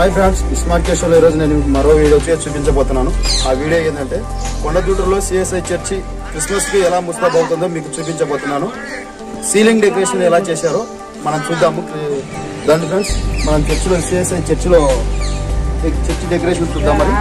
Hi friends, smart కేషవ్లో ఈరోజు నేను మరో వీడియో చేసి చూపించబోతున్నాను. ఆ వీడియో ఏంటంటే కొండజూటూరులో CSI చర్చి క్రిస్మస్కి ఎలా ముస్తాబ్ అవుతుందో మీకు చూపించబోతున్నాను. సీలింగ్ డెకరేషన్ ఎలా చేశారో మనం చూద్దాము. దాని ఫ్రెండ్స్ మనం చర్చిలో CSI చర్చిలో చర్చి డెకరేషన్ చూద్దాం. మరి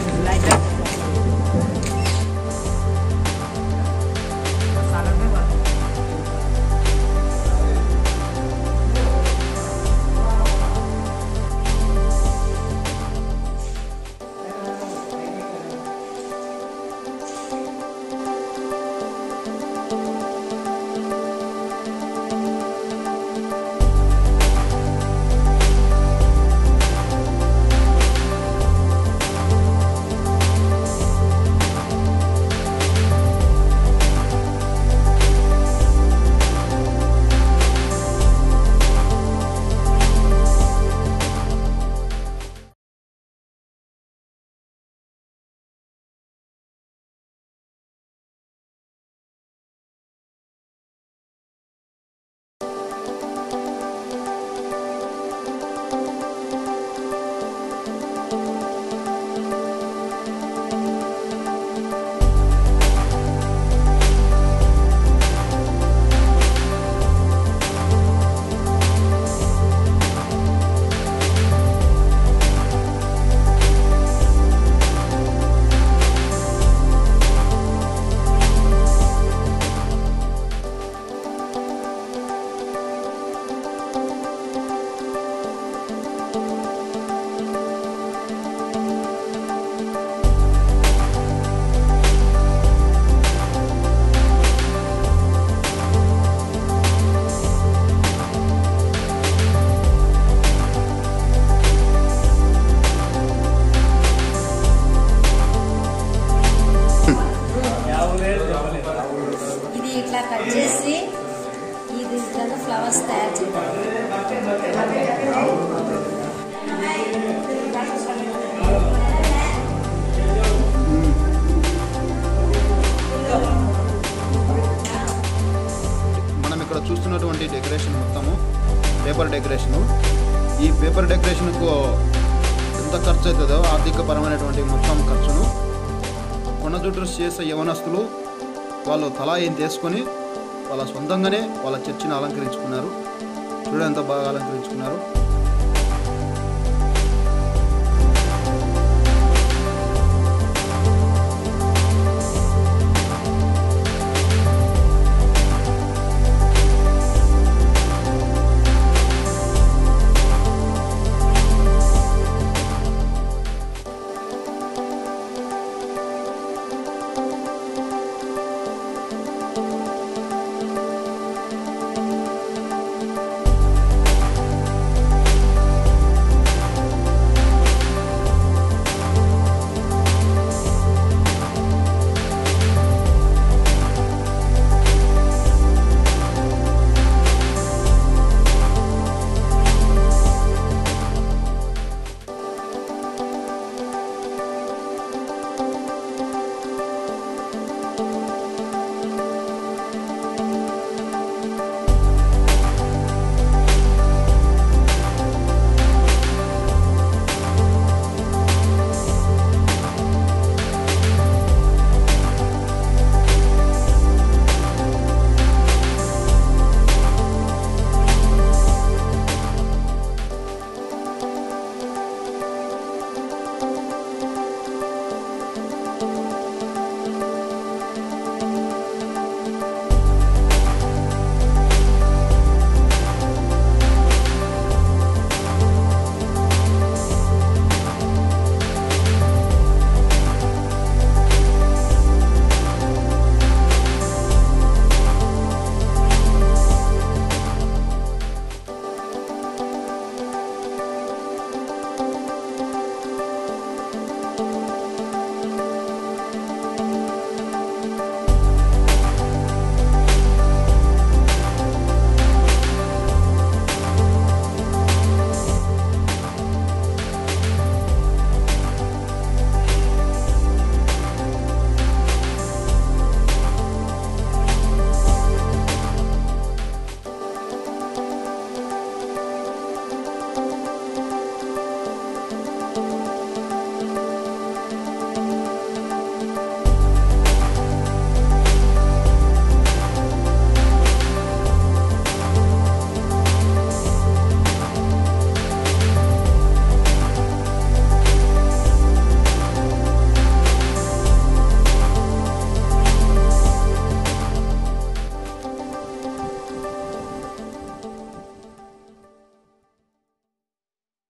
ఇది ఇట్లా కట్ చేసి ఇది ఫ్లవర్స్ తయారు చేయాలి. మనం ఇక్కడ చూస్తున్నటువంటి డెకరేషన్ మొత్తము పేపర్ డెకరేషను. ఈ పేపర్ డెకరేషన్కు ఎంత ఖర్చు అవుతుందో ఆర్థికపరమైనటువంటి మొత్తం ఖర్చును కొండజూటూరు CSI యవనస్తులు వాళ్ళు తలా ఏం తీసుకొని వాళ్ళ సొంతంగానే వాళ్ళ చర్చిని అలంకరించుకున్నారు. చూడండి ఎంత బాగా అలంకరించుకున్నారు.